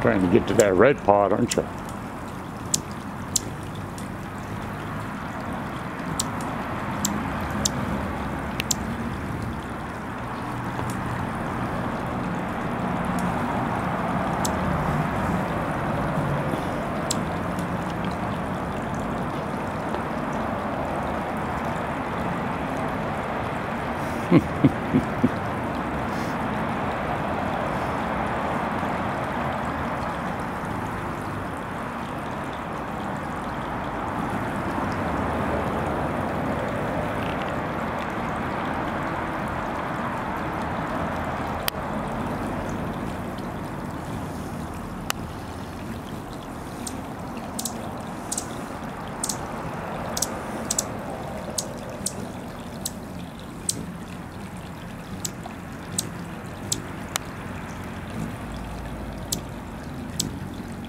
Trying to get to that red pot, aren't you?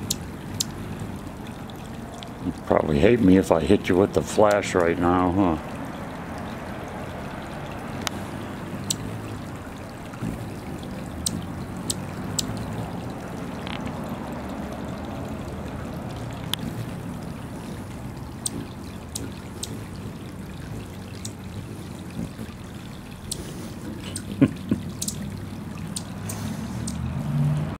You'd probably hate me if I hit you with the flash right now, huh?